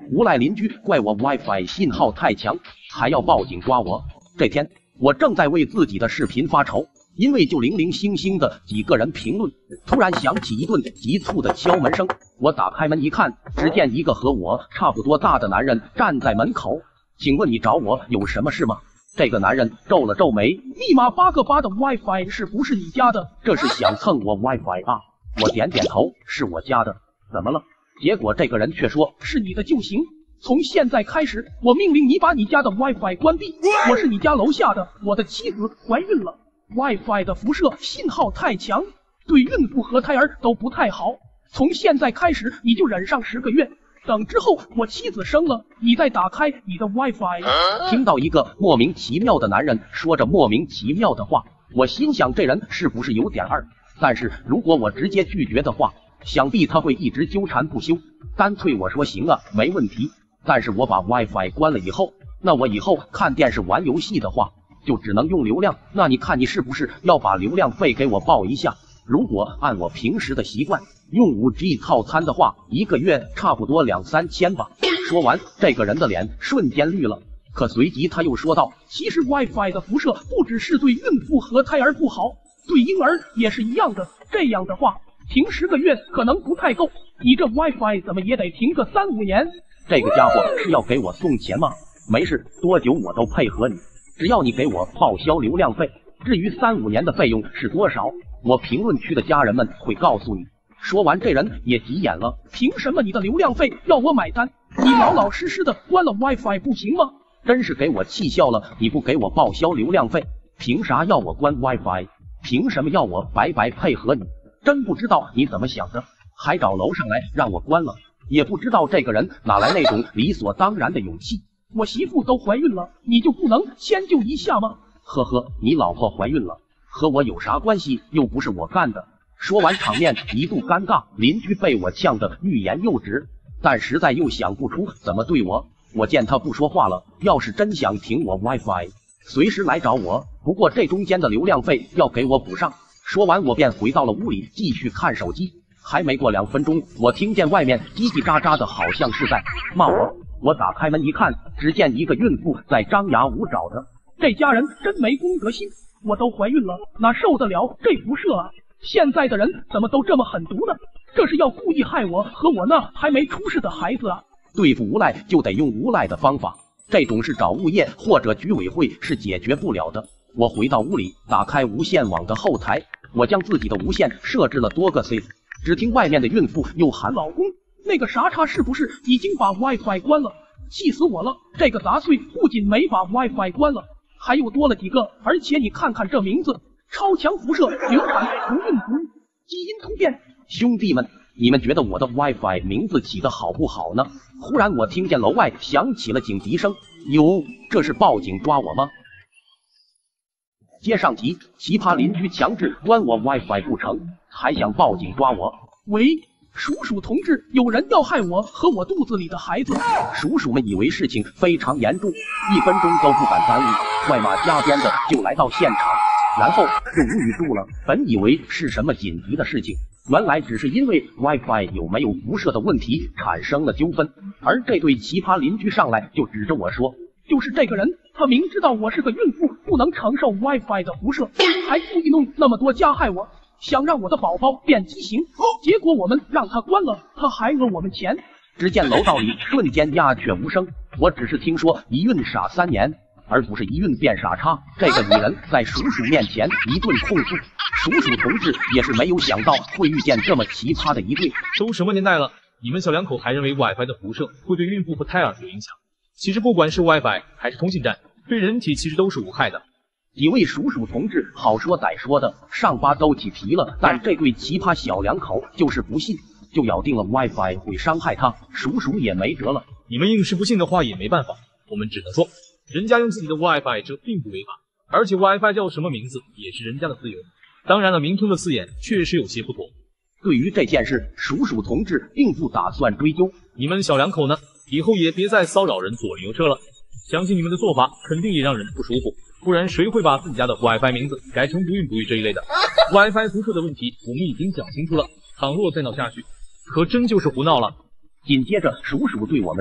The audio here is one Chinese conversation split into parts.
无赖邻居怪我 WiFi 信号太强，还要报警抓我。这天，我正在为自己的视频发愁，因为就零零星星的几个人评论，突然响起一顿急促的敲门声。我打开门一看，只见一个和我差不多大的男人站在门口。请问你找我有什么事吗？这个男人皱了皱眉，密码8个8的 WiFi 是不是你家的？这是想蹭我 WiFi 啊？我点点头，是我家的。怎么了？结果这个人却说是你的就行。从现在开始，我命令你把你家的 WiFi 关闭。我是你家楼下的，我的妻子怀孕了。WiFi 的辐射信号太强，对孕妇和胎儿都不太好。从现在开始，你就忍上10个月。等之后我妻子生了，你再打开你的 WiFi。听到一个莫名其妙的男人说着莫名其妙的话，我心想这人是不是有点二？但是如果我直接拒绝的话，想必他会一直纠缠不休。干脆我说行啊，没问题。但是我把 WiFi 关了以后，那我以后看电视玩游戏的话，就只能用流量。那你看你是不是要把流量费给我报一下？如果按我平时的习惯用5G 套餐的话，1个月差不多2、3千吧。说完，这个人的脸瞬间绿了。可随即他又说道，其实 WiFi 的辐射不只是对孕妇和胎儿不好，对婴儿也是一样的。这样的话，停10个月可能不太够，你这 WiFi 怎么也得停个3、5年。这个家伙是要给我送钱吗？没事，多久我都配合你，只要你给我报销流量费。至于3、5年的费用是多少，我评论区的家人们会告诉你。说完，这人也急眼了，凭什么你的流量费要我买单？你老老实实的关了 WiFi 不行吗？真是给我气笑了！你不给我报销流量费，凭啥要我关 WiFi？ 凭什么要我白白配合你？真不知道你怎么想的，还找楼上来让我关了。也不知道这个人哪来那种理所当然的勇气。我媳妇都怀孕了，你就不能迁就一下吗？呵呵，你老婆怀孕了，和我有啥关系？又不是我干的。说完，场面一度尴尬，邻居被我呛得欲言又止，但实在又想不出怎么对我。我见他不说话了，要是真想停我 WiFi， 随时来找我，不过这中间的流量费要给我补上。说完，我便回到了屋里继续看手机。还没过2分钟，我听见外面叽叽喳喳的，好像是在骂我。我打开门一看，只见一个孕妇在张牙舞爪的。这家人真没公德心，我都怀孕了，哪受得了这辐射啊？现在的人怎么都这么狠毒呢？这是要故意害我和我那还没出世的孩子啊！对付无赖就得用无赖的方法，这种事找物业或者居委会是解决不了的。我回到屋里，打开无线网的后台，我将自己的无线设置了多个 C。只听外面的孕妇又喊，老公，那个啥叉是不是已经把 WiFi 关了？气死我了！这个杂碎不仅没把 WiFi 关了，还又多了几个，而且你看看这名字，超强辐射，流产不孕不育，基因突变。兄弟们，你们觉得我的 WiFi 名字起得好不好呢？忽然我听见楼外响起了警笛声，哟，这是报警抓我吗？接上集，奇葩邻居强制关我 WiFi 不成，还想报警抓我。喂，叔叔同志，有人要害我和我肚子里的孩子。叔叔们以为事情非常严重，1分钟都不敢耽误，快马加鞭的就来到现场，然后就无语住了。本以为是什么紧急的事情，原来只是因为 WiFi 有没有辐射的问题产生了纠纷。而这对奇葩邻居上来就指着我说，就是这个人，他明知道我是个孕妇，不能承受 WiFi 的辐射，还故意弄那么多加害我，想让我的宝宝变畸形。结果我们让他关了，他还讹我们钱。只见楼道里瞬间鸦雀无声，我只是听说一孕傻3年，而不是一孕变傻叉。这个女人在叔叔面前一顿控诉，叔叔同志也是没有想到会遇见这么奇葩的一对。 都什么年代了，你们小两口还认为 WiFi 的辐射会对孕妇和胎儿有影响？其实不管是 WiFi 还是通信站，对人体其实都是无害的。 几位叔叔同志好说歹说的，上巴都起皮了，但这对奇葩小两口就是不信，就咬定了 WiFi 会伤害他，叔叔也没辙了。 你们硬是不信的话也没办法，我们只能说，人家用自己的 WiFi 这并不违法，而且 WiFi 叫什么名字也是人家的自由。当然了，明听了四眼确实有些不妥。 对于这件事，叔叔同志并不打算追究。 你们小两口呢，以后也别再骚扰人左邻右舍了，相信你们的做法肯定也让人不舒服，不然谁会把自己家的 WiFi 名字改成不孕不育这一类的。WiFi 辐射的问题我们已经讲清楚了，倘若再闹下去，可真就是胡闹了。 紧接着叔叔对我们说，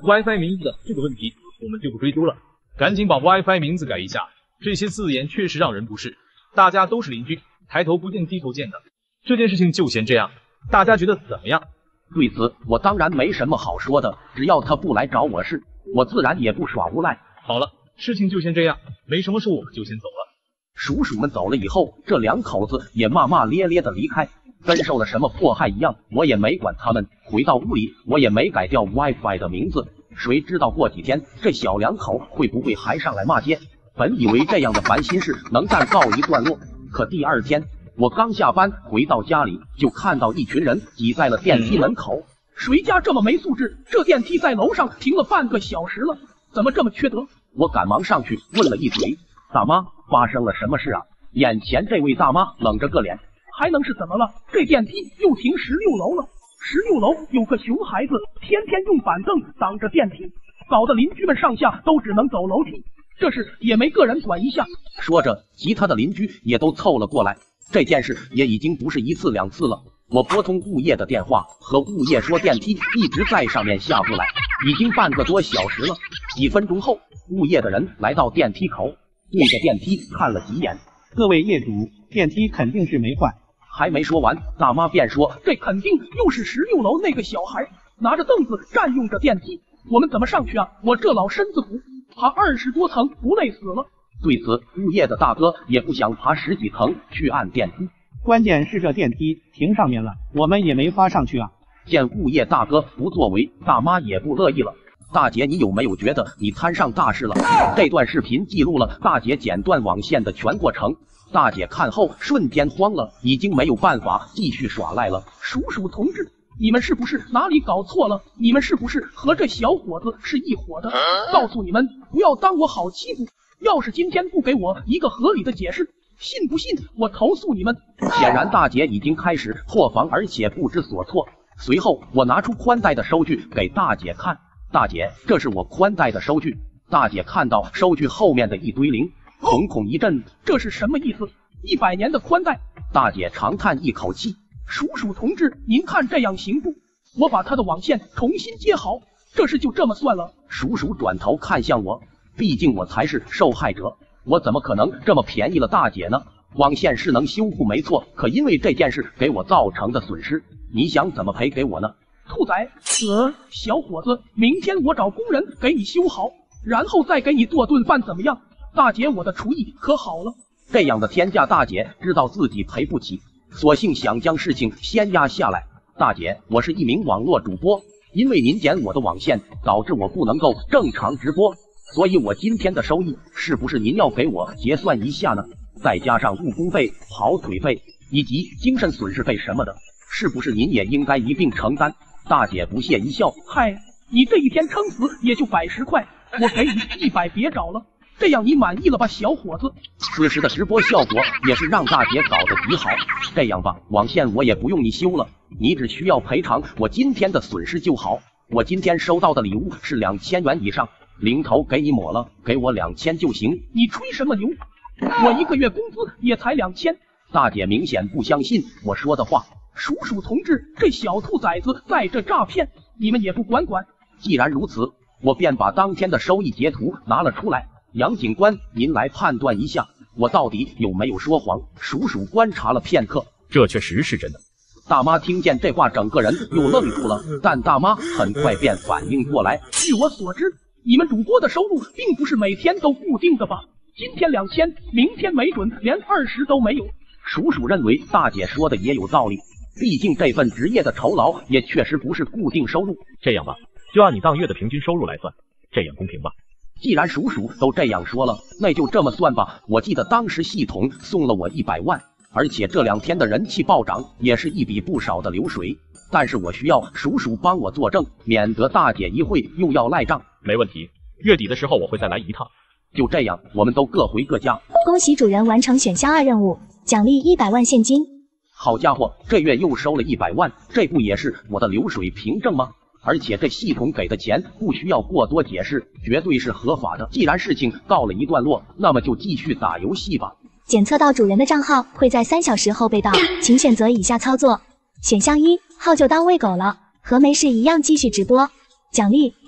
WiFi 名字的这个问题，我们就不追究了，赶紧把 WiFi 名字改一下。这些字眼确实让人不适，大家都是邻居，抬头不见低头见的。这件事情就先这样，大家觉得怎么样？ 对此，我当然没什么好说的，只要他不来找我事，我自然也不耍无赖。 好了，事情就先这样，没什么事我们就先走了。 叔叔们走了以后，这两口子也骂骂咧咧的离开，跟受了什么迫害一样，我也没管他们。回到屋里，我也没改掉 WiFi 的名字，谁知道过几天这小两口会不会还上来骂街？本以为这样的烦心事能暂告一段落，可第二天我刚下班回到家里，就看到一群人挤在了电梯门口。谁家这么没素质？这电梯在楼上停了半个小时了，怎么这么缺德？我赶忙上去问了一嘴，大妈，发生了什么事啊？眼前这位大妈冷着个脸，还能是怎么了？这电梯又停16楼了，16楼有个熊孩子，天天用板凳挡着电梯，搞得邻居们上下都只能走楼梯，这事也没个人管一下。说着，其他的邻居也都凑了过来。这件事也已经不是一次两次了。我拨通物业的电话，和物业说电梯一直在上面下不来，已经半个多小时了。几分钟后，物业的人来到电梯口，对着电梯看了几眼。 各位业主，电梯肯定是没坏。 还没说完，大妈便说：“这肯定又是16楼那个小孩拿着凳子占用着电梯，我们怎么上去啊？我这老身子骨，爬20多层不累死了。”对此，物业的大哥也不想爬10几层去按电梯， 关键是这电梯停上面了，我们也没法上去啊。 见物业大哥不作为，大妈也不乐意了。大姐，你有没有觉得你摊上大事了？这段视频记录了大姐剪断网线的全过程。大姐看后瞬间慌了，已经没有办法继续耍赖了。叔叔同志，你们是不是哪里搞错了？你们是不是和这小伙子是一伙的？告诉你们，不要当我好欺负。要是今天不给我一个合理的解释，信不信我投诉你们？显然大姐已经开始破防，而且不知所措。随后我拿出宽带的收据给大姐看，大姐，这是我宽带的收据。大姐看到收据后面的一堆零，瞳孔一震，这是什么意思？100年的宽带？大姐长叹一口气，叔叔同志，您看这样行不？我把他的网线重新接好，这事就这么算了。叔叔转头看向我，毕竟我才是受害者，我怎么可能这么便宜了大姐呢？网线是能修复没错，可因为这件事给我造成的损失，你想怎么赔给我呢？兔崽子，小伙子，明天我找工人给你修好，然后再给你做顿饭怎么样？大姐，我的厨艺可好了。这样的天价大姐知道自己赔不起，索性想将事情先压下来。大姐，我是一名网络主播，因为您剪我的网线，导致我不能够正常直播，所以我今天的收益是不是您要给我结算一下呢？再加上误工费、跑腿费以及精神损失费什么的，是不是您也应该一并承担？大姐不屑一笑，嗨，你这一天撑死也就110块，我给你100，别找了。这样你满意了吧，小伙子？此时的直播效果也是让大姐搞得极好。这样吧，网线我也不用你修了，你只需要赔偿我今天的损失就好。我今天收到的礼物是2000元以上，零头给你抹了，给我2000就行。你吹什么牛？我一个月工资也才2000。大姐明显不相信我说的话。叔叔同志，这小兔崽子在这诈骗，你们也不管管？既然如此，我便把当天的收益截图拿了出来。杨警官，您来判断一下，我到底有没有说谎？叔叔观察了片刻， 这确实是真的。 大妈听见这话，整个人又愣住了，但大妈很快便反应过来。据我所知，你们主播的收入并不是每天都固定的吧？今天2000，明天没准连20都没有。叔叔认为大姐说的也有道理，毕竟这份职业的酬劳也确实不是固定收入。 这样吧，就按你当月的平均收入来算，这样公平吧？ 既然叔叔都这样说了，那就这么算吧。我记得当时系统送了我100万，而且这2天的人气暴涨，也是一笔不少的流水。但是我需要叔叔帮我作证，免得大姐一会又要赖账。 没问题，月底的时候我会再来一趟。 就这样，我们都各回各家。 恭喜主人完成选项2任务，奖励100万现金。 好家伙，这月又收了100万，这不也是我的流水凭证吗？而且这系统给的钱不需要过多解释，绝对是合法的。既然事情告了一段落，那么就继续打游戏吧。 检测到主人的账号会在3小时后被盗，请选择以下操作：选项1，号就当喂狗了，和没事一样继续直播，奖励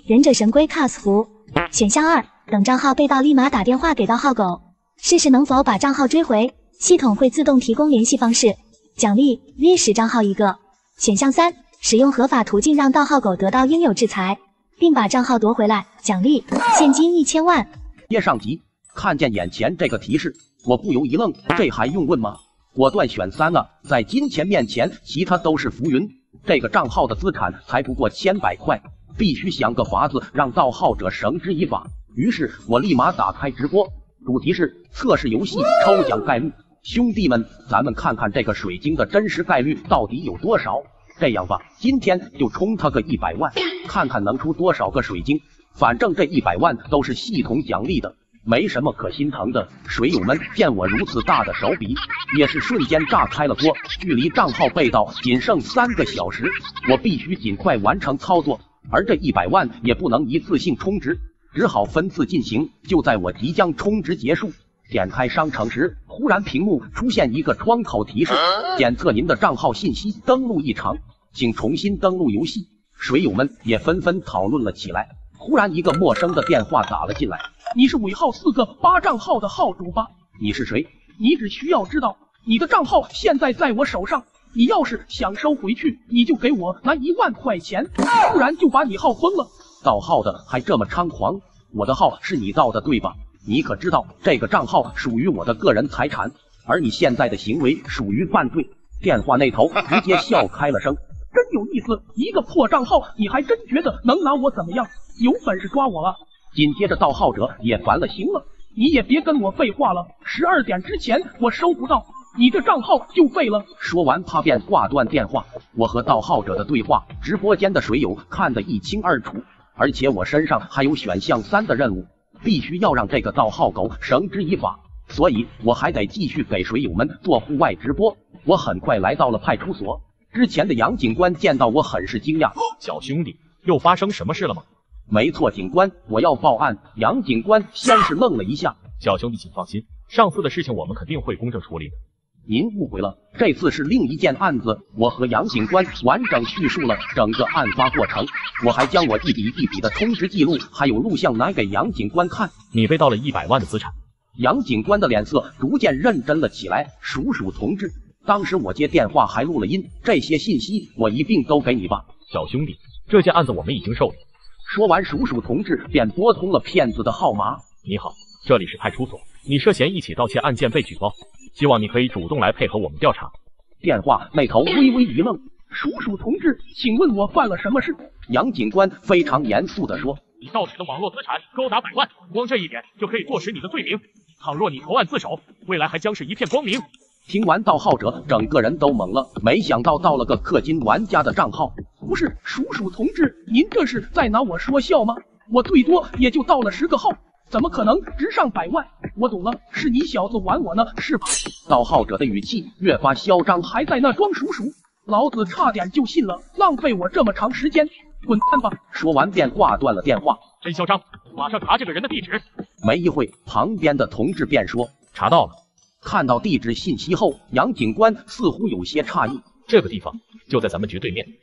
忍者神龟 cos 服。选项2，等账号被盗立马打电话给盗号狗，试试能否把账号追回，系统会自动提供联系方式。奖励约10账号1个。选项3，使用合法途径让盗号狗得到应有制裁，并把账号夺回来，奖励现金1000万。 接上集，看见眼前这个提示，我不由一愣，这还用问吗？果断选3啊！在金钱面前，其他都是浮云。这个账号的资产才不过千百块，必须想个法子让盗号者绳之以法。于是我立马打开直播，主题是测试游戏抽奖概率。兄弟们，咱们看看这个水晶的真实概率到底有多少。这样吧，今天就充他个100万，看看能出多少个水晶。反正这100万都是系统奖励的，没什么可心疼的。水友们见我如此大的手笔，也是瞬间炸开了锅。距离账号被盗仅剩3个小时，我必须尽快完成操作。而这100万也不能一次性充值，只好分次进行。就在我即将充值结束，点开商城时，忽然屏幕出现一个窗口提示：检测您的账号信息登录异常，请重新登录游戏。水友们也纷纷讨论了起来。忽然一个陌生的电话打了进来： 你是尾号4个8账号的号主吧？ 你是谁？ 你只需要知道，你的账号现在在我手上，你要是想收回去，你就给我拿1万块钱，不然就把你号封了。 盗号的还这么猖狂，我的号是你盗的对吧？你可知道这个账号属于我的个人财产，而你现在的行为属于犯罪。电话那头直接笑开了声， 真有意思，一个破账号你还真觉得能拿我怎么样？有本事抓我啊！ 紧接着盗号者也烦了， 行了，你也别跟我废话了，12点之前我收不到，你这账号就废了。 说完他便挂断电话。我和盗号者的对话，直播间的水友看得一清二楚，而且我身上还有选项3的任务，必须要让这个盗号狗绳之以法，所以我还得继续给水友们做户外直播。我很快来到了派出所，之前的杨警官见到我很是惊讶： 小兄弟，又发生什么事了吗？ 没错，警官，我要报案。杨警官先是愣了一下： 小兄弟请放心，上次的事情我们肯定会公正处理的。 您误会了，这次是另一件案子。我和杨警官完整叙述了整个案发过程，我还将我一笔一笔的充值记录还有录像拿给杨警官看。 你被盗了100万的资产。 杨警官的脸色逐渐认真了起来：叔叔同志，当时我接电话还录了音，这些信息我一并都给你吧。 小兄弟，这件案子我们已经受理。 说完，叔叔同志便拨通了骗子的号码。 你好，这里是派出所，你涉嫌一起盗窃案件被举报，希望你可以主动来配合我们调查。 电话那头微微一愣： 叔叔同志，请问我犯了什么事？ 杨警官非常严肃地说： 你盗取的网络资产高达100万，光这一点就可以坐实你的罪名。倘若你投案自首，未来还将是一片光明。 听完，盗号者整个人都懵了，没想到盗了个氪金玩家的账号。 不是，叔叔同志，您这是在拿我说笑吗？我最多也就盗了10个号，怎么可能值上100万？我懂了，是你小子玩我呢，是吧？ 盗号者的语气越发嚣张， 还在那装叔叔，老子差点就信了，浪费我这么长时间，滚蛋吧！ 说完便挂断了电话。 真嚣张，马上查这个人的地址。 没一会，旁边的同志便说： 查到了。 看到地址信息后，杨警官似乎有些诧异： 这个地方就在咱们局对面。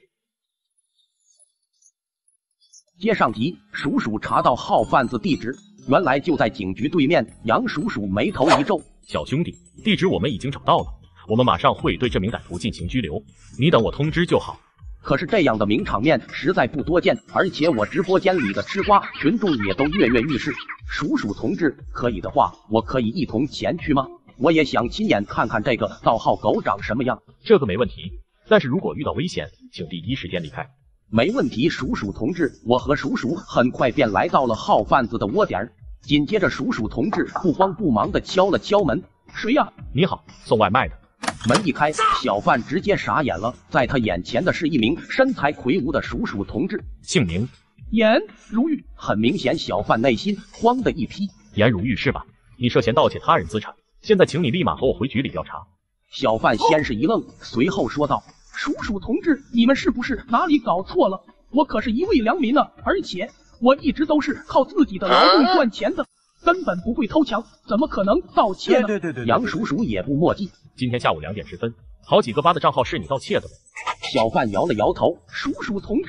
接上集，叔叔查到号贩子地址，原来就在警局对面。杨叔叔眉头一皱： 小兄弟，地址我们已经找到了，我们马上会对这名歹徒进行拘留，你等我通知就好。 可是这样的名场面实在不多见，而且我直播间里的吃瓜群众也都跃跃欲试。叔叔同志，可以的话，我可以一同前去吗？我也想亲眼看看这个盗号狗长什么样。 这个没问题，但是如果遇到危险，请第一时间离开。 没问题，叔叔同志。我和叔叔很快便来到了号贩子的窝点，紧接着叔叔同志不慌不忙地敲了敲门。 谁呀？ 你好，送外卖的。 门一开，小贩直接傻眼了，在他眼前的是一名身材魁梧的叔叔同志。 姓名？ 颜如玉。 很明显，小贩内心慌的一批。 颜如玉是吧？你涉嫌盗窃他人资产，现在请你立马和我回局里调查。 小贩先是一愣，随后说道： 叔叔同志，你们是不是哪里搞错了？我可是一位良民啊，而且我一直都是靠自己的劳动赚钱的，根本不会偷抢，怎么可能盗窃呢？ 对，杨叔叔也不墨迹。 今天下午2点10分，好几个8的账号是你盗窃的。 小贩摇了摇头： 叔叔同志，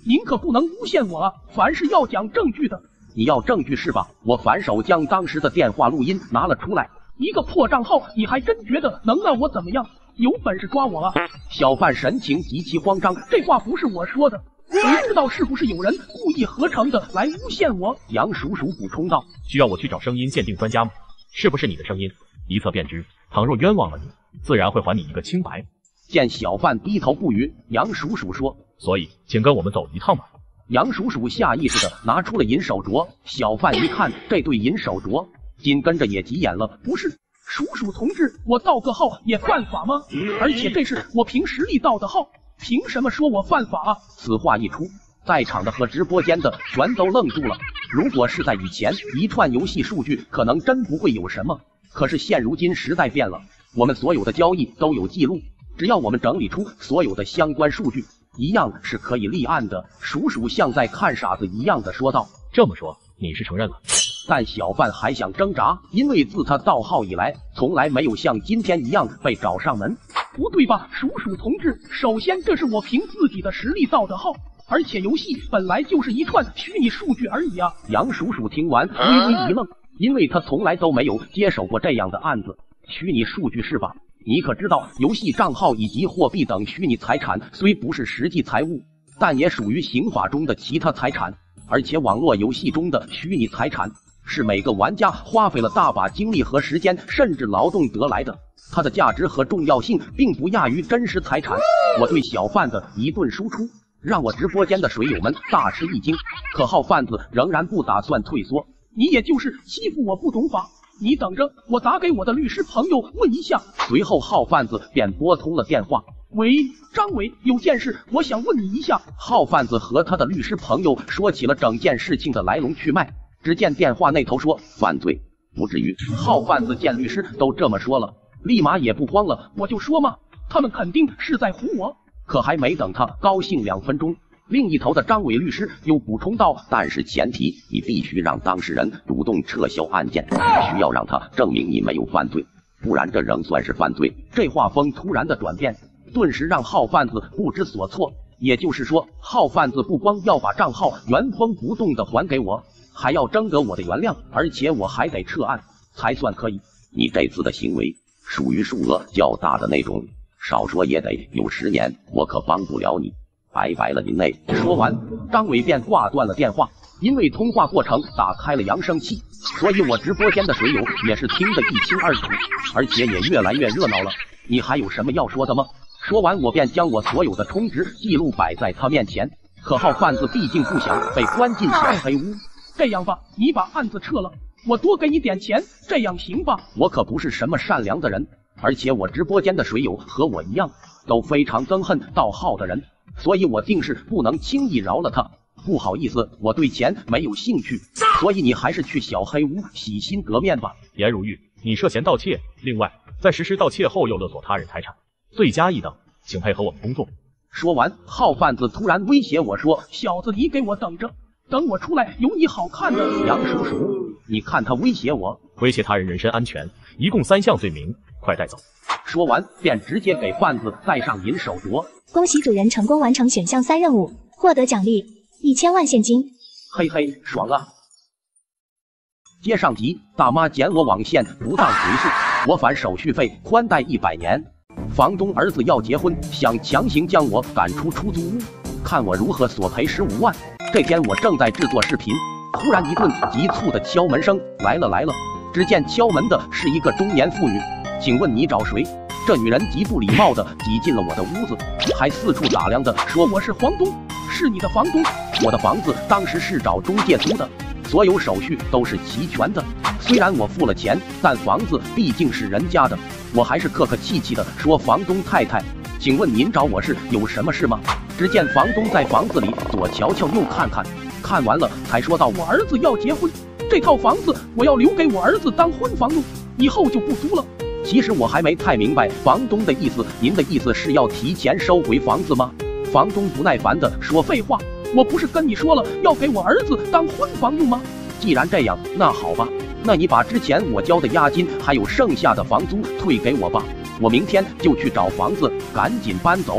您可不能诬陷我啊！凡是要讲证据的。 你要证据是吧？我反手将当时的电话录音拿了出来。 一个破账号，你还真觉得能让我怎么样？有本事抓我啊！ 小贩神情极其慌张， 这话不是我说的，谁知道是不是有人故意合成的来诬陷我？ 杨叔叔补充道： 需要我去找声音鉴定专家吗？是不是你的声音？一测便知，倘若冤枉了你，自然会还你一个清白。 见小贩低头不语，杨叔叔说： 所以，请跟我们走一趟吧。 杨叔叔下意识的拿出了银手镯，小贩一看这对银手镯，紧跟着也急眼了。 不是，叔叔同志，我盗个号也犯法吗？而且这是我凭实力盗的号，凭什么说我犯法啊？ 此话一出，在场的和直播间的全都愣住了。如果是在以前，一串游戏数据可能真不会有什么，可是现如今时代变了，我们所有的交易都有记录，只要我们整理出所有的相关数据，一样是可以立案的。叔叔像在看傻子一样的说道。 这么说，你是承认了？ 但小贩还想挣扎，因为自他盗号以来，从来没有像今天一样被找上门。 不对吧，叔叔同志？首先，这是我凭自己的实力盗的号，而且游戏本来就是一串虚拟数据而已啊！ 杨叔叔听完微微一愣，因为他从来都没有接手过这样的案子。虚拟数据是吧？你可知道，游戏账号以及货币等虚拟财产虽不是实际财物，但也属于刑法中的其他财产。而且网络游戏中的虚拟财产是每个玩家花费了大把精力和时间，甚至劳动得来的，它的价值和重要性并不亚于真实财产。我对小贩的一顿输出，让我直播间的水友们大吃一惊，可号贩子仍然不打算退缩。 你也就是欺负我不懂法，你等着，我打给我的律师朋友问一下。 随后号贩子便拨通了电话。 喂，张伟，有件事我想问你一下。 号贩子和他的律师朋友说起了整件事情的来龙去脉。只见电话那头说犯罪不至于。号贩子见律师都这么说了，立马也不慌了。 我就说嘛，他们肯定是在唬我。 可还没等他高兴2分钟，另一头的张伟律师又补充道：但是前提你必须让当事人主动撤销案件，需要让他证明你没有犯罪，不然这仍算是犯罪。这话锋突然的转变，顿时让号贩子不知所措。也就是说，号贩子不光要把账号原封不动的还给我，还要征得我的原谅，而且我还得撤案才算可以。你这次的行为属于数额较大的那种，少说也得有10年，我可帮不了你，拜拜了您嘞。说完，张伟便挂断了电话。因为通话过程打开了扬声器，所以我直播间的水友也是听得一清二楚，而且也越来越热闹了。你还有什么要说的吗？说完，我便将我所有的充值记录摆在他面前。可号贩子毕竟不想被关进小黑屋。 这样吧，你把案子撤了，我多给你点钱，这样行吧？ 我可不是什么善良的人，而且我直播间的水友和我一样，都非常憎恨盗号的人，所以我定是不能轻易饶了他。不好意思，我对钱没有兴趣，所以你还是去小黑屋洗心革面吧。 颜如玉，你涉嫌盗窃，另外在实施盗窃后又勒索他人财产，罪加一等，请配合我们工作。 说完，号贩子突然威胁我说： 小子，你给我等着，等我出来有你好看的。 杨叔叔，你看他威胁我， 威胁他人人身安全，一共3项罪名，快带走。 说完便直接给贩子戴上银手镯。 恭喜主人成功完成选项3任务，获得奖励1000万现金。 嘿嘿，爽啊！接上集，大妈捡我网线不当回事，我返手续费宽带100年。房东儿子要结婚，想强行将我赶出出租屋，看我如何索赔15万。这天我正在制作视频，突然一顿急促的敲门声来了。只见敲门的是一个中年妇女，请问你找谁？这女人极不礼貌的挤进了我的屋子，还四处打量的说：我是房东，是你的房东。我的房子当时是找中介租的，所有手续都是齐全的。虽然我付了钱，但房子毕竟是人家的，我还是客客气气的说：房东太太，请问您找我是有什么事吗？只见房东在房子里左瞧瞧右看看，看完了才说道：我儿子要结婚，这套房子我要留给我儿子当婚房用，以后就不租了。其实我还没太明白房东的意思，您的意思是要提前收回房子吗？房东不耐烦的说：废话，我不是跟你说了要给我儿子当婚房用吗？既然这样，那好吧，那你把之前我交的押金还有剩下的房租退给我吧，我明天就去找房子，赶紧搬走。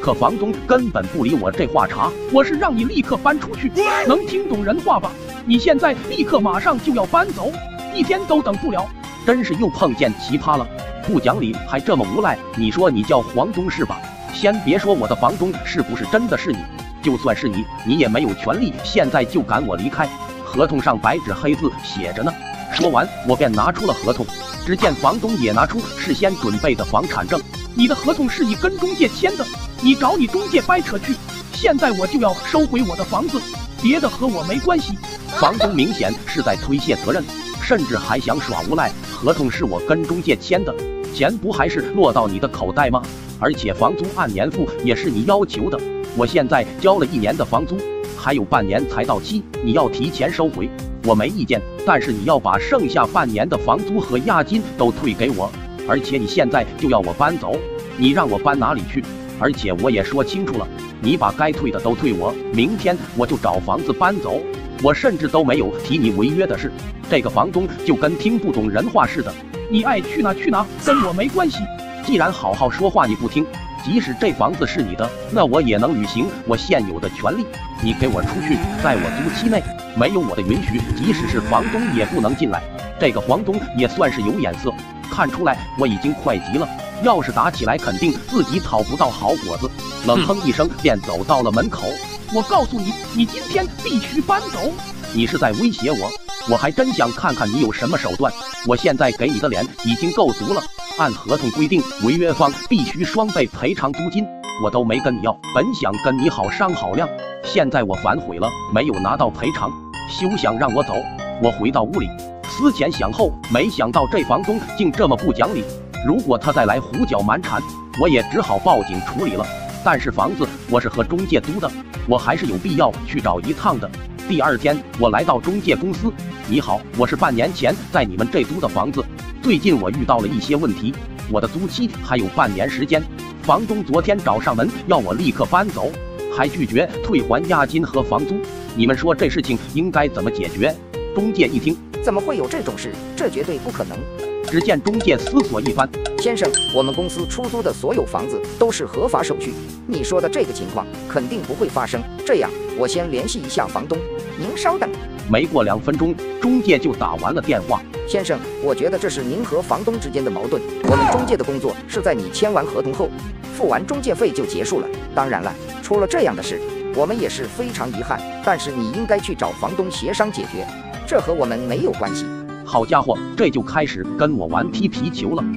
可房东根本不理我这话茬。 我是让你立刻搬出去，能听懂人话吧？你现在立刻马上就要搬走，一天都等不了。 真是又碰见奇葩了，不讲理还这么无赖。你说你叫房东是吧？先别说我的房东是不是真的是你，就算是你，你也没有权利现在就赶我离开。合同上白纸黑字写着呢。说完，我便拿出了合同。只见房东也拿出事先准备的房产证。 你的合同是你跟中介签的，你找你中介掰扯去。现在我就要收回我的房子，别的和我没关系。 房东明显是在推卸责任，甚至还想耍无赖。合同是我跟中介签的，钱不还是落到你的口袋吗？而且房租按年付也是你要求的，我现在交了1年的房租，还有半年才到期，你要提前收回，我没意见，但是你要把剩下半年的房租和押金都退给我。而且你现在就要我搬走，你让我搬哪里去？而且我也说清楚了，你把该退的都退我，明天我就找房子搬走。我甚至都没有提你违约的事。这个房东就跟听不懂人话似的， 你爱去哪去哪，跟我没关系。 既然好好说话你不听，即使这房子是你的，那我也能履行我现有的权利。你给我出去，在我租期内没有我的允许，即使是房东也不能进来。这个房东也算是有眼色，看出来我已经快急了，要是打起来肯定自己讨不到好果子。冷哼一声便走到了门口。 我告诉你，你今天必须搬走。 你是在威胁我？我还真想看看你有什么手段。我现在给你的脸已经够足了，按合同规定，违约方必须双倍赔偿租金，我都没跟你要，本想跟你好商好量，现在我反悔了，没有拿到赔偿，休想让我走。我回到屋里，思前想后，没想到这房东竟这么不讲理。如果他再来胡搅蛮缠，我也只好报警处理了。但是房子我是和中介租的，我还是有必要去找一趟的。第二天，我来到中介公司。你好，我是半年前在你们这租的房子，最近我遇到了一些问题，我的租期还有半年时间。房东昨天找上门要我立刻搬走，还拒绝退还押金和房租。你们说这事情应该怎么解决？中介一听， 怎么会有这种事？这绝对不可能。 只见中介思索一番， 先生，我们公司出租的所有房子都是合法手续，你说的这个情况肯定不会发生。这样，我先联系一下房东，您稍等。 没过2分钟，中介就打完了电话。 先生，我觉得这是您和房东之间的矛盾。我们中介的工作是在你签完合同后，付完中介费就结束了。当然了，出了这样的事，我们也是非常遗憾，但是你应该去找房东协商解决，这和我们没有关系。 好家伙，这就开始跟我玩踢皮球了。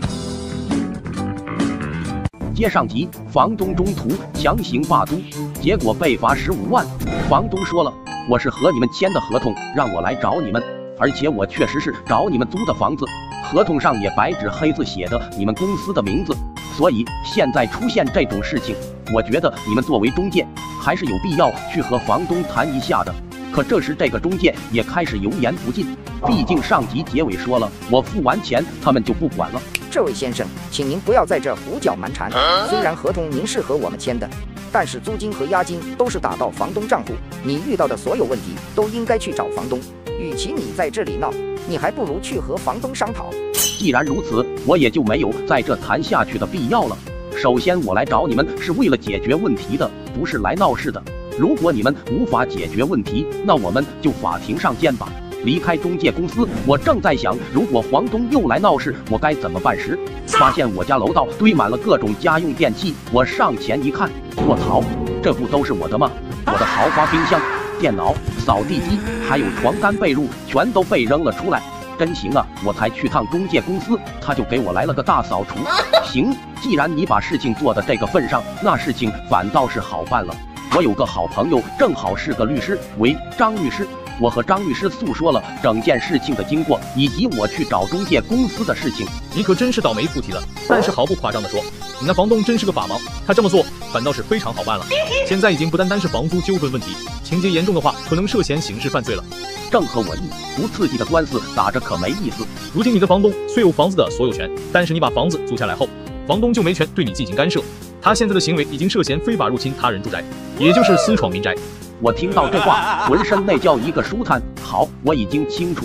接上集，房东中途强行罢租，结果被罚15万。房东说了，我是和你们签的合同，让我来找你们，而且我确实是找你们租的房子，合同上也白纸黑字写的你们公司的名字，所以现在出现这种事情，我觉得你们作为中介还是有必要去和房东谈一下的。可这时这个中介也开始油盐不进，毕竟上集结尾说了，我付完钱他们就不管了。 这位先生，请您不要在这胡搅蛮缠，虽然合同您是和我们签的，但是租金和押金都是打到房东账户，你遇到的所有问题都应该去找房东，与其你在这里闹，你还不如去和房东商讨。 既然如此，我也就没有在这谈下去的必要了。首先我来找你们是为了解决问题的，不是来闹事的。如果你们无法解决问题，那我们就法庭上见吧。离开中介公司，我正在想，如果房东又来闹事，我该怎么办时，发现我家楼道堆满了各种家用电器。我上前一看，卧槽，这不都是我的吗？我的豪华冰箱、电脑、扫地机，还有床单被褥，全都被扔了出来。真行啊，我才去趟中介公司，他就给我来了个大扫除。行，既然你把事情做到这个份上，那事情反倒是好办了。我有个好朋友，正好是个律师，喂，张律师。我和张律师诉说了整件事情的经过，以及我去找中介公司的事情。 你可真是倒霉附体了。但是毫不夸张地说，你那房东真是个法盲，他这么做反倒是非常好办了。现在已经不单单是房租纠纷问题，情节严重的话，可能涉嫌刑事犯罪了。 正合我意，不刺激的官司打着可没意思。 如今你的房东虽有房子的所有权，但是你把房子租下来后，房东就没权对你进行干涉。他现在的行为已经涉嫌非法入侵他人住宅，也就是私闯民宅。 我听到这话，浑身那叫一个舒坦。好，我已经清楚了。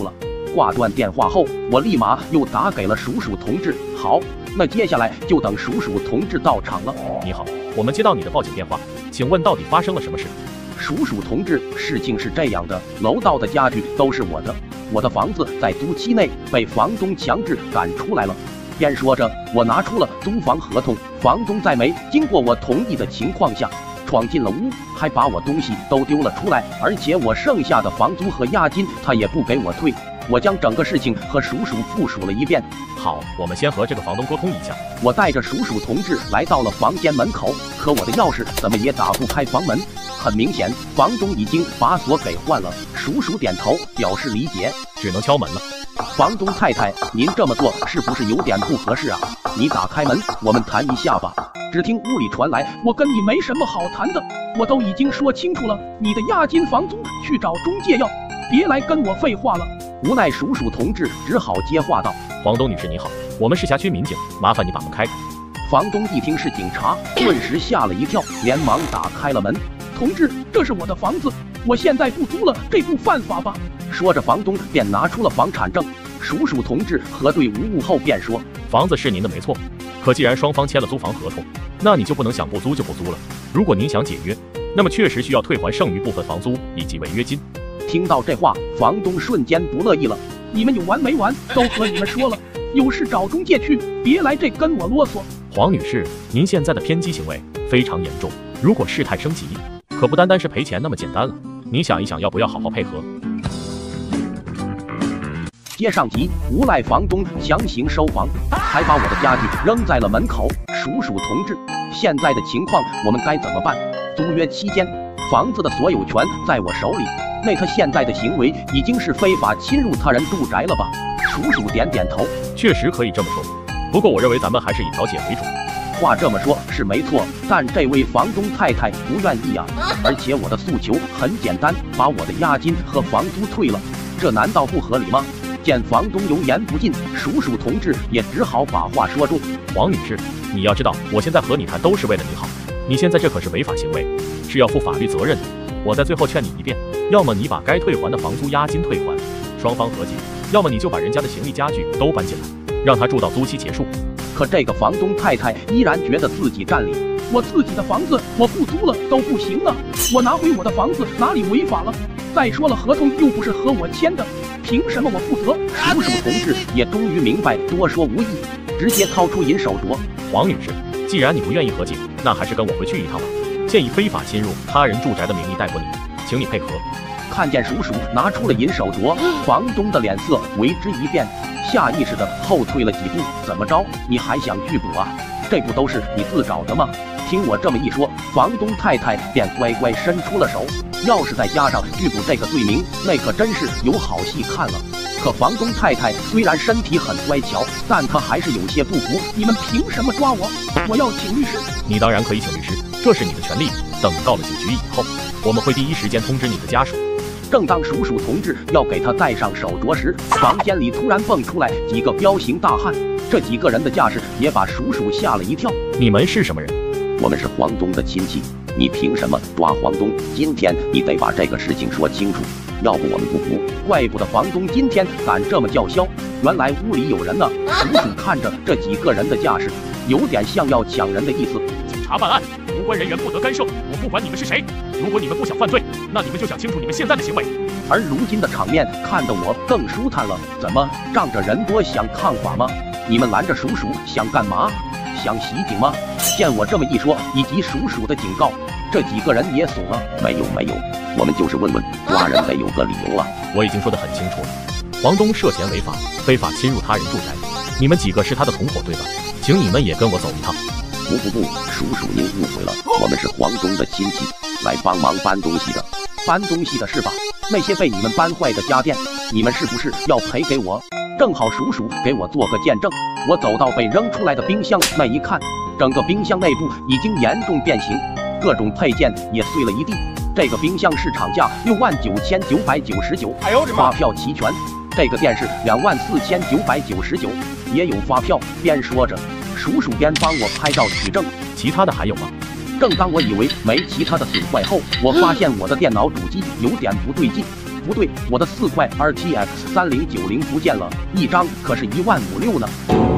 挂断电话后，我立马又打给了叔叔同志。好，那接下来就等叔叔同志到场了。 你好，我们接到你的报警电话，请问到底发生了什么事？ 叔叔同志，事情是这样的，楼道的家具都是我的，我的房子在租期内被房东强制赶出来了。边说着，我拿出了租房合同，房东在没经过我同意的情况下闯进了屋，还把我东西都丢了出来，而且我剩下的房租和押金他也不给我退。我将整个事情和叔叔复述了一遍。 好，我们先和这个房东沟通一下。 我带着叔叔同志来到了房间门口，可我的钥匙怎么也打不开房门。很明显，房东已经把锁给换了。叔叔点头表示理解， 只能敲门了。 房东太太，您这么做是不是有点不合适啊？你打开门，我们谈一下吧。只听屋里传来， 我跟你没什么好谈的，我都已经说清楚了，你的押金房租去找中介要，别来跟我废话了。 无奈叔叔同志只好接话道： 房东女士你好，我们是辖区民警，麻烦你把门开开。 房东一听是警察，顿时吓了一跳，连忙打开了门。 同志，这是我的房子，我现在不租了，这不犯法吧？ 说着，房东便拿出了房产证。叔叔同志核对无误后便说： 房子是您的没错，可既然双方签了租房合同，那你就不能想不租就不租了。如果您想解约，那么确实需要退还剩余部分房租以及违约金。 听到这话，房东瞬间不乐意了。 你们有完没完？都和你们说了，有事找中介去，别来这跟我啰嗦。 黄女士，您现在的偏激行为非常严重，如果事态升级，可不单单是赔钱那么简单了。您想一想，要不要好好配合？ 接上集，无赖房东强行收房，还把我的家具扔在了门口。叔叔同志，现在的情况我们该怎么办？租约期间，房子的所有权在我手里，那他现在的行为已经是非法侵入他人住宅了吧？叔叔点点头， 确实可以这么说。不过我认为咱们还是以调解为主。 话这么说是没错，但这位房东太太不愿意啊。而且我的诉求很简单，把我的押金和房租退了，这难道不合理吗？见房东油盐不进，叔叔同志也只好把话说重。 黄女士，你要知道，我现在和你谈都是为了你好，你现在这可是违法行为，是要负法律责任的。我在最后劝你一遍，要么你把该退还的房租押金退还，双方和解；要么你就把人家的行李家具都搬进来，让他住到租期结束。 可这个房东太太依然觉得自己占理， 我自己的房子我不租了都不行啊！我拿回我的房子哪里违法了？再说了，合同又不是和我签的，凭什么我负责？ 叔叔同志也终于明白多说无益，直接掏出银手镯。 黄女士，既然你不愿意和解，那还是跟我回去一趟吧。现以非法侵入他人住宅的名义逮捕你，请你配合。 看见叔叔拿出了银手镯，房东的脸色为之一变，下意识的后退了几步。怎么着？你还想拒捕啊？这不都是你自找的吗？听我这么一说，房东太太便乖乖伸出了手。要是再加上拒捕这个罪名，那可真是有好戏看了。可房东太太虽然身体很乖巧，但她还是有些不服。 你们凭什么抓我？我要请律师。 你当然可以请律师，这是你的权利。等到了警局以后，我们会第一时间通知你的家属。 正当叔叔同志要给他戴上手镯时，房间里突然蹦出来几个彪形大汉，这几个人的架势也把叔叔吓了一跳。 你们是什么人？ 我们是房东的亲戚，你凭什么抓房东？今天你得把这个事情说清楚，要不我们不服。怪不得房东今天敢这么叫嚣，原来屋里有人呢。叔叔看着这几个人的架势，有点像要抢人的意思。 警察办案，无关人员不得干涉，我不管你们是谁。如果你们不想犯罪，那你们就想清楚你们现在的行为。 而如今的场面看得我更舒坦了。怎么仗着人多想抗法吗？你们拦着叔叔想干嘛？想袭警吗？见我这么一说，以及叔叔的警告，这几个人也怂了。没有，我们就是问问，抓人得有个理由啊。 我已经说得很清楚了，房东涉嫌违法，非法侵入他人住宅，你们几个是他的同伙对吧？请你们也跟我走一趟。 不，叔叔您误会了，我们是房东的亲戚，来帮忙搬东西的。搬东西的是吧？那些被你们搬坏的家电，你们是不是要赔给我？正好叔叔给我做个见证。我走到被扔出来的冰箱那一看，整个冰箱内部已经严重变形，各种配件也碎了一地。这个冰箱市场价69999，发票齐全。这个电视24999，也有发票。边说着，叔叔边帮我拍照取证。 其他的还有吗？ 正当我以为没其他的损坏后，我发现我的电脑主机有点不对劲， 不对，我的4块 RTX 3090不见了，一张可是1.56万呢。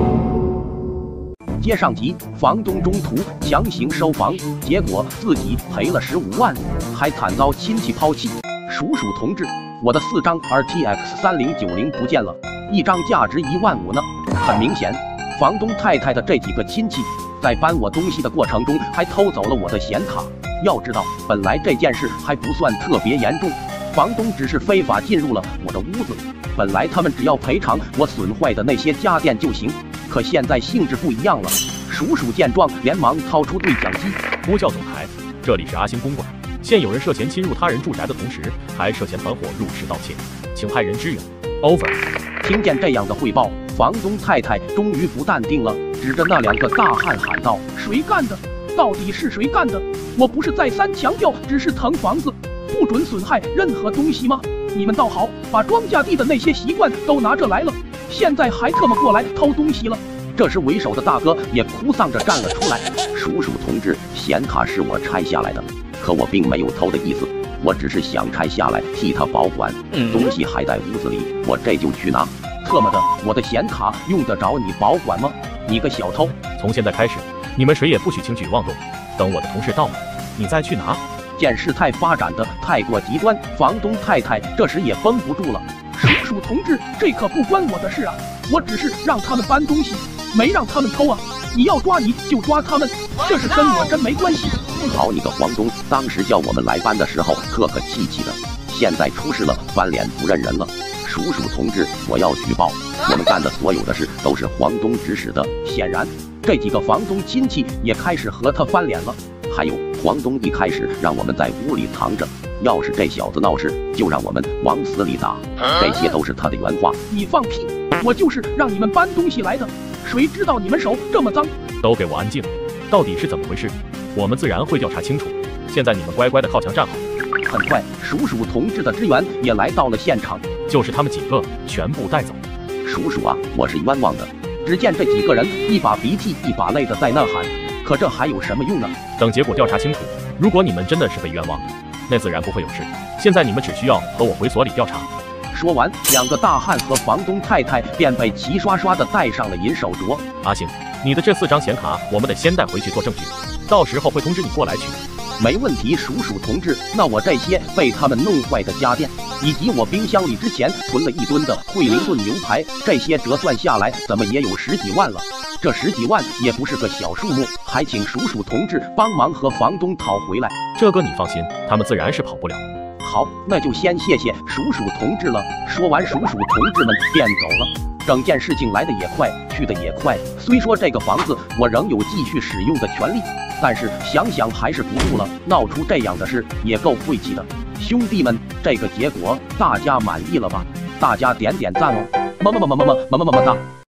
接上集，房东中途强行收房，结果自己赔了15万，还惨遭亲戚抛弃。叔叔同志，我的4张 RTX 3090不见了，一张价值1.5万呢。很明显，房东太太的这几个亲戚在搬我东西的过程中还偷走了我的显卡。要知道，本来这件事还不算特别严重，房东只是非法进入了我的屋子，本来他们只要赔偿我损坏的那些家电就行。可现在性质不一样了，叔叔见状连忙掏出对讲机， 呼叫总台，这里是阿星公馆，现有人涉嫌侵入他人住宅的同时，还涉嫌团伙入室盗窃，请派人支援。Over。 听见这样的汇报，房东太太终于不淡定了，指着那2个大汉喊道：“ 谁干的？到底是谁干的？我不是再三强调，只是腾房子，不准损害任何东西吗？你们倒好，把庄稼地的那些习惯都拿着来了。”现在还特么过来偷东西了！ 这时为首的大哥也哭丧着站了出来。叔叔同志，显卡是我拆下来的，可我并没有偷的意思，我只是想拆下来替他保管，东西还在屋子里，我这就去拿。特么的，我的显卡用得着你保管吗？你个小偷！ 从现在开始，你们谁也不许轻举妄动，等我的同事到了，你再去拿。 见事态发展的太过极端，房东太太这时也绷不住了。 叔叔同志，这可不关我的事啊！我只是让他们搬东西，没让他们偷啊！你要抓你就抓他们，这事跟我真没关系。 好你个房东，当时叫我们来搬的时候客客气气的，现在出事了，翻脸不认人了。叔叔同志，我要举报，我们干的所有的事都是房东指使的。显然，这几个房东亲戚也开始和他翻脸了。还有，房东一开始让我们在屋里藏着，要是这小子闹事，就让我们往死里打，这些都是他的原话。 你放屁！我就是让你们搬东西来的，谁知道你们手这么脏？ 都给我安静！到底是怎么回事？我们自然会调查清楚。现在你们乖乖的靠墙站好。 很快，叔叔同志的支援也来到了现场， 就是他们几个，全部带走。 叔叔啊，我是冤枉的。只见这几个人一把鼻涕一把泪的在那喊，可这还有什么用呢？ 等结果调查清楚，如果你们真的是被冤枉的，那自然不会有事。现在你们只需要和我回所里调查。 说完，2个大汉和房东太太便被齐刷刷的戴上了银手镯。 阿星，你的这4张显卡我们得先带回去做证据，到时候会通知你过来取。 没问题，叔叔同志。那我这些被他们弄坏的家电，以及我冰箱里之前囤了1吨的惠灵顿牛排，这些折算下来怎么也有10几万了。这10几万也不是个小数目，还请叔叔同志帮忙和房东讨回来。 这个你放心，他们自然是跑不了。 好，那就先谢谢叔叔同志了。说完，叔叔同志们便走了。整件事情来得也快，去得也快。虽说这个房子我仍有继续使用的权利，但是想想还是不住了，闹出这样的事也够晦气的。兄弟们，这个结果大家满意了吧？大家点点赞哦，么么哒。